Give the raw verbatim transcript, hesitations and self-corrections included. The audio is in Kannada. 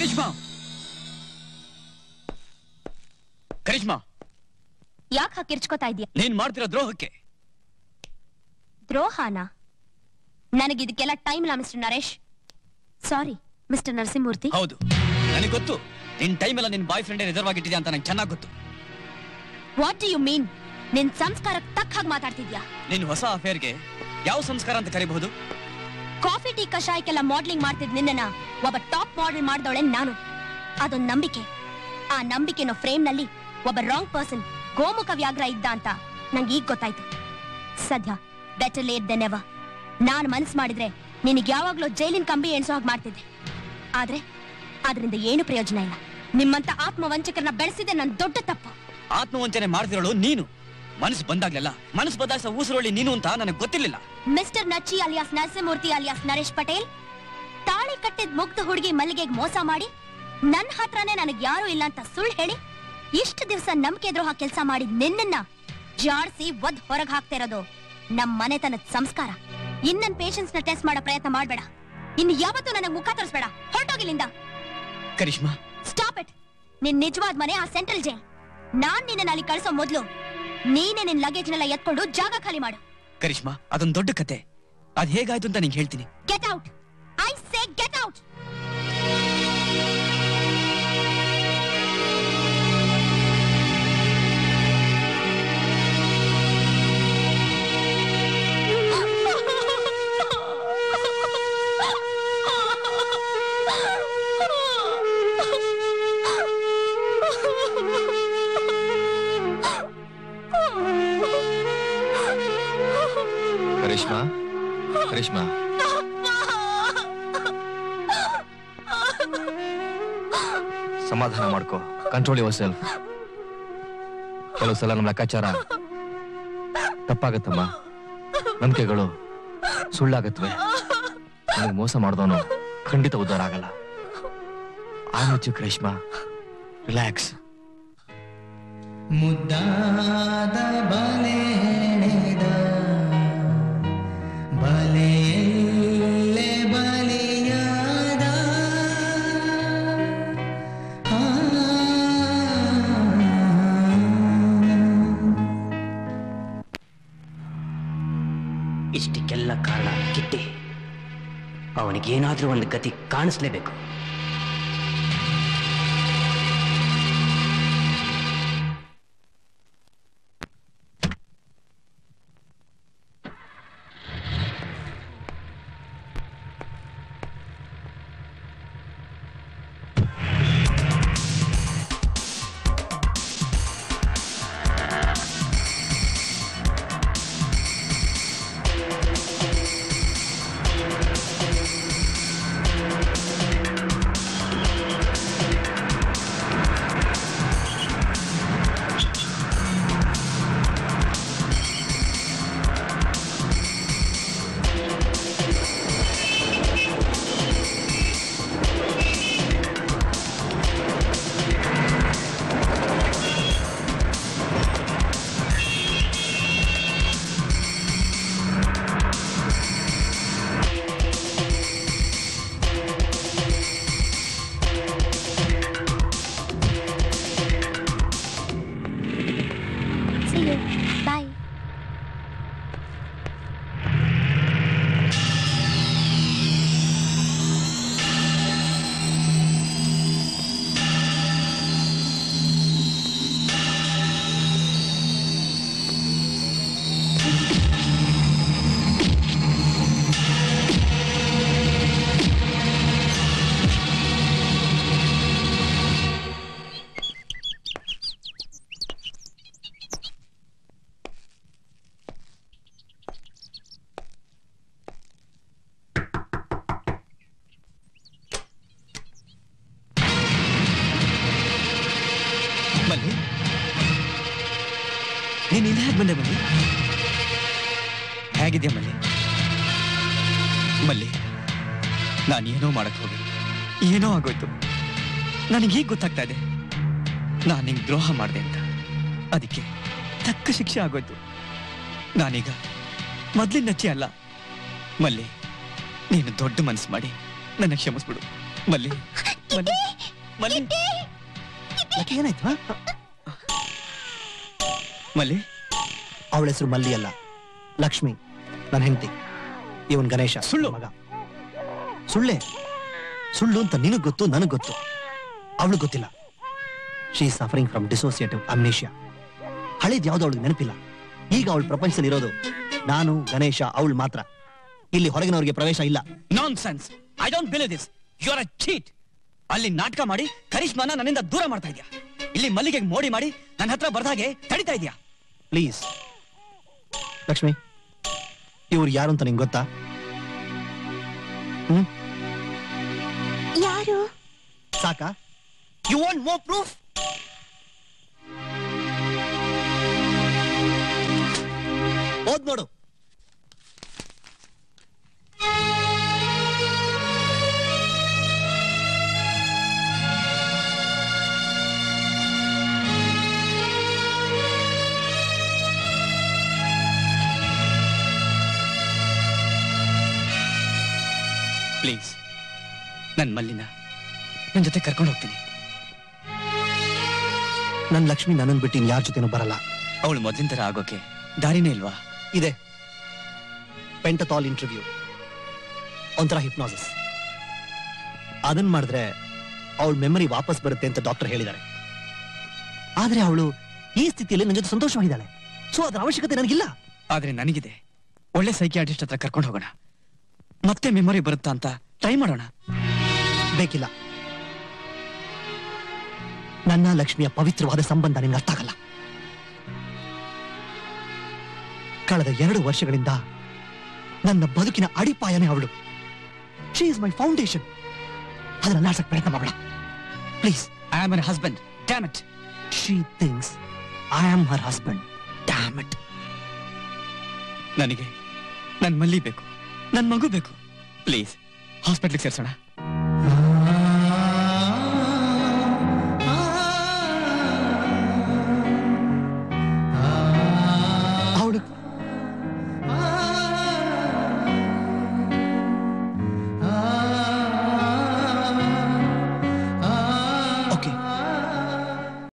ಕರಿಷ್ಮಾ ಕರಿಷ್ಮಾ ಯಾಕೆ ಹಾಕಿರ್ಚ್ಕೋತಾ ಇದೀಯ? ನೀನ್ ಮಾಡ್ತಿರೋ ದ್ರೋಹಕ್ಕೆ. ದ್ರೋಹನ? ನನಗಿದಕ್ಕೆಲ್ಲ ಟೈಮ್ ಇಲ್ಲ mister Naresh. Sorry mister Narasimhamurthy. ಹೌದು, ನನಗೆ ಗೊತ್ತು ನಿನ್ ಟೈಮ್ ಎಲ್ಲ ನಿನ್ ಬಾಯ್ ಫ್ರೆಂಡ್ ರಿಸರ್ವ್ ಆಗಿಟ್ಟಿದ್ಯಾ ಅಂತ ನಂಗೆ ಚೆನ್ನಾಗಿ ಗೊತ್ತು. What do you mean? ನಿನ್ ಸಂಸ್ಕಾರಕ್ಕೆ ತಕ್ಕ ಹಾಗೆ ಮಾತಾಡ್ತಿದ್ಯಾ? ನಿನ್ ಹೊಸ ಅಫೇರ್ಗೆ ಯಾವ ಸಂಸ್ಕಾರ ಅಂತ ಕರಿಬಹುದು? ಕಾಫಿ ಟೀ ಕಷಾಯಕ್ಕೆಲ್ಲ ಮಾಡ್ಲಿಂಗ್ ಮಾಡ್ತಿದ್ ನಿನ್ನ ಒಬ್ಬ ಟಾಪ್ ಮಾಡೆಲ್ ಮಾಡ್ದವಳೆ ನಾನು. ಅದೊಂದು ನಂಬಿಕೆ. ಆ ನಂಬಿಕೆನ ಫ್ರೇಮ್ ನಲ್ಲಿ ಒಬ್ಬ ರಾಂಗ್ ಪರ್ಸನ್ ಗೋಮುಖ ವ್ಯಾಘ್ರ ಇದ್ದ ಅಂತ ನಂಗೆ ಈಗ ಗೊತ್ತಾಯ್ತು. ಸದ್ಯ ಬೆಟರ್ ಲೇಟ್ ದೆನ್ ಎವರ್. ನಾನು ಮನಸ್ಸು ಮಾಡಿದ್ರೆ ನಿನಗೆ ಯಾವಾಗ್ಲೂ ಜೈಲಿನ ಕಂಬಿ ಎಣಿಸೋ ಹಾಗೆ ಮಾಡ್ತಿದ್ದೆ. ಆದ್ರೆ ಅದರಿಂದ ಏನು ಪ್ರಯೋಜನ ಇಲ್ಲ. ನಿಮ್ಮಂತ ಆತ್ಮವಂಚಕರನ್ನ ಬೆಳೆಸಿದೆ ನನ್ನ ದೊಡ್ಡ ತಪ್ಪು. ಆತ್ಮವಂಚನೆ ಮಾಡ್ತಿರೋಳು ನೀನು. ಮನಸ್ಸು ಬಂದಾಗ್ಲೆಲ್ಲ ಮನಸ್ಸು ಬದಲಾಯಿಸೋ ಊಸರೊಳ್ಳಿ ನೀನು ಅಂತ ನನಗೆ ಗೊತ್ತಿರ್ಲಿಲ್ಲ. Mister Nachchi alias Narasimhamurthy alias Naresh Patel, ತಾಳಿ ಕಟ್ಟಿದ್ ಮುಗ್ಧ ಹುಡುಗಿ ಮಲ್ಲಿಗೆಗೆ ಮೋಸ ಮಾಡಿ ನನ್ನ ಹತ್ರನೇ ನನಗೆ ಯಾರು ಇಲ್ಲ ಅಂತ ಸುಳ್ಳು ಹೇಳಿ ಇಷ್ಟು ದಿವಸ ನಂಬಿಕೆ ದ್ರೋಹ ಕೆಲಸ ಮಾಡಿ ನಿನ್ನನ್ನ ಜಾಡ್ಸಿ ಒದ್ ಹೊರಗೆ ಹಾಕ್ತಾ ಇರೋದು ನಮ್ ಮನೆತನದ ಸಂಸ್ಕಾರ. ಇನ್ನನ್ ಪೇಷನ್ಸ್ ನ ಟೆಸ್ಟ್ ಮಾಡೋ ಪ್ರಯತ್ನ ಮಾಡ್ಬೇಡ. ಇನ್ನು ಯಾವತ್ತೂ ನನಗೆ ಮುಖ ತೋರಿಸ್ಬೇಡ. ಹೊರಟೋಗಿಲ್ಲಿಂದ. Karishma stop it. ನಿನ್ ನಿಜವಾದ ಮನೆ ಆ ಸೆಂಟ್ರಲ್ ಜೈಲ್. ನಾನ್ ನಿನ್ನ ಅಲ್ಲಿ ಕಳಿಸೋ ಮೊದ್ಲು ನೀನೇ ನಿನ್ ಲಗೇಜ್ನೆಲ್ಲ ಎತ್ಕೊಂಡು ಜಾಗ ಖಾಲಿ ಮಾಡು. ಕರಿಷ್ಮಾ ಅದೊಂದು ದೊಡ್ಡ ಕತೆ. ಅದ್ ಹೇಗಾಯ್ತು ಅಂತ ನಿಂಗೆ ಹೇಳ್ತೀನಿ. Get out. I say get out. Karishma Karishma ಸಮಾಧಾನ ಮಾಡ್ಕೋ. Control yourself. ಕೆಲವು ಸಲ ನಮ್ಮ ಲೆಕ್ಕಾಚಾರ ತಪ್ಪಾಗತ್ತಮ್ಮ. ನಂಬಿಕೆಗಳು ಸುಳ್ಳಾಗತ್ವೆ. ನನಗೆ ಮೋಸ ಮಾಡಿದವನು ಖಂಡಿತ ಉದ್ಧಾರ ಆಗಲ್ಲ. ಆಯ್ತು ಕರಿಷ್ಮಾ, ರಿಲ್ಯಾಕ್ಸ್. ಮುದ್ದಾದ ಬಲೆ ಬಲೆಯಲ್ಲೇ ಬಲಿಯಾದ ಇಷ್ಟಕ್ಕೆಲ್ಲ ಕಾರಣ ಕಿಟ್ಟಿ. ಅವನಿಗೇನಾದ್ರೂ ಒಂದು ಗತಿ ಕಾಣಿಸ್ಲೇಬೇಕು. ನೀನ್ ಇಲ್ಲಿ ಹೇಗೆ ಬಂದೆ ಮಲ್ಲಿ? ಹೇಗಿದ್ಯಾ ಮಲ್ಲಿ? ಮಲ್ಲಿ, ನಾನೇನೋ ಮಾಡಕ್ ಹೋಗಿ ಏನೋ ಆಗೋಯ್ತು. ನನಗೆ ಹೀಗೆ ಗೊತ್ತಾಗ್ತಾ ಇದೆ ನಾನು ನಿಂಗೆ ದ್ರೋಹ ಮಾಡಿದೆ ಅಂತ. ಅದಕ್ಕೆ ತಕ್ಕ ಶಿಕ್ಷೆ ಆಗೋಯ್ತು. ನಾನೀಗ ಮೊದ್ಲಿನ ನಚ್ಚಿ ಅಲ್ಲ. ಮಲ್ಲಿ, ನೀನು ದೊಡ್ಡ ಮನಸ್ಸು ಮಾಡಿ ನನ್ನ ಕ್ಷಮಿಸ್ಬಿಡು ಮಲ್ಲಿ. ಮಲ್ಲಿ ಮಲ್ಲಿ ಯಾಕೆ ಏನಾಯ್ತು? ಮಲ್ಲಿ ಅವಳ ಹೆಸರು ಮಲ್ಲಿ ಅಲ್ಲ, ಲಕ್ಷ್ಮಿ, ನನ್ನ ಹೆಂಡತಿ. ಇವನ್ ಗಣೇಶ, ಸುಳ್ಳು ಮಗ. ಸುಳ್ಳೆ ಸುಳ್ಳು ಅಂತ ನಿನಗ್ ಗೊತ್ತು, ನನಗ್ ಗೊತ್ತು, ಅವಳು ಗೊತ್ತಿಲ್ಲ. She suffering from dissociative amnesia. ಹಳೇದ್ ಯಾವ್ದು ಅವಳಿಗೆ ನೆನಪಿಲ್ಲ. ಈಗ ಅವಳ ಪ್ರಪಂಚದಲ್ಲಿ ಇರೋದು ನಾನು, ಗಣೇಶ, ಅವಳು ಮಾತ್ರ. ಇಲ್ಲಿ ಹೊರಗಿನವ್ರಿಗೆ ಪ್ರವೇಶ ಇಲ್ಲ. Nonsense. I don't believe this. You are a cheat. ಅಲ್ಲಿ ನಾಟಕ ಮಾಡಿ ಕರಿಷ್ಮಾನ ನನ್ನಿಂದ ದೂರ ಮಾಡ್ತಾ ಇದೀಯಾ. ಇಲ್ಲಿ ಮಲ್ಲಿಗೆ ಮೋಡಿ ಮಾಡಿ ನನ್ನ ಹತ್ರ ಬರ್ದಾಗೆ ತಡಿತಾ ಇದೀಯಾ. ಪ್ಲೀಸ್ ಲಕ್ಷ್ಮಿ, ಇವ್ರು ಯಾರು ಅಂತ ನಿಂಗೆ ಗೊತ್ತಾ? ಹ್ಮ್ ಯಾರು? ಸಾಕಾ? You want more proof? ಓದ್ ನೋಡು. ಪ್ಲೀಸ್ ನನ್ ಮಲ್ಲಿನ ನನ್ ಜೊತೆ ಕರ್ಕೊಂಡು ಹೋಗ್ತೀನಿ. ನನ್ ಲಕ್ಷ್ಮಿ ನನ್ನನ್ ಬಿಟ್ಟು ಯಾರ ಜೊತೆನೂ ಬರಲ್ಲ. ಅವಳು ಮೊದಲಿನ ತರ ಆಗೋಕೆ ದಾರಿನೇ ಇಲ್ವಾ? ಇದೆ. ಪೆಂಟಥಾಲ್ ಇಂಟರ್ವ್ಯೂ, ಒಂಥರ ಹಿಪ್ನಾಸಿಸ್. ಅದನ್ ಮಾಡಿದ್ರೆ ಅವಳ ಮೆಮರಿ ವಾಪಸ್ ಬರುತ್ತೆ ಅಂತ ಡಾಕ್ಟರ್ ಹೇಳಿದ್ದಾರೆ. ಆದ್ರೆ ಅವಳು ಈ ಸ್ಥಿತಿಯಲ್ಲಿ ನನ್ನ ಜೊತೆ ಸಂತೋಷವಾಗಿದ್ದಾಳೆ. ಸೊ ಅದರ ಅವಶ್ಯಕತೆ ನನಗಿಲ್ಲ. ಆದ್ರೆ ನನಗಿದೆ. ಒಳ್ಳೆ ಸೈಕಿಯಾಟ್ರಿಸ್ಟ್ ಹತ್ರ ಕರ್ಕೊಂಡು ಹೋಗೋಣ. ಮತ್ತೆ ಮೆಮೊರಿ ಬರುತ್ತಾ ಅಂತ ಟ್ರೈ ಮಾಡೋಣ. ಬೇಕಿಲ್ಲ. ನನ್ನ ಲಕ್ಷ್ಮಿಯ ಪವಿತ್ರವಾದ ಸಂಬಂಧ ನಿಮ್ಗೆ ಅರ್ಥ ಆಗಲ್ಲ. ಕಳೆದ ಎರಡು ವರ್ಷಗಳಿಂದ ನನ್ನ ಬದುಕಿನ ಅಡಿಪಾಯನೇ ಅವಳು. She is my foundation. ಅದನ್ನ ನಾಶಕ್ಕೆ ಪ್ರಯತ್ನ ಮಾಡೋಣ please. I am her husband. Damn it. She thinks I am her husband. Damn it. ನನಗೆ ನನ್ ಮಲ್ಲಿ ಬೇಕು, ನನ್ ಮಗು ಬೇಕು. ಪ್ಲೀಸ್ ಹಾಸ್ಪಿಟ್ಲಿಗೆ ಸೇರ್ಸೋಣ.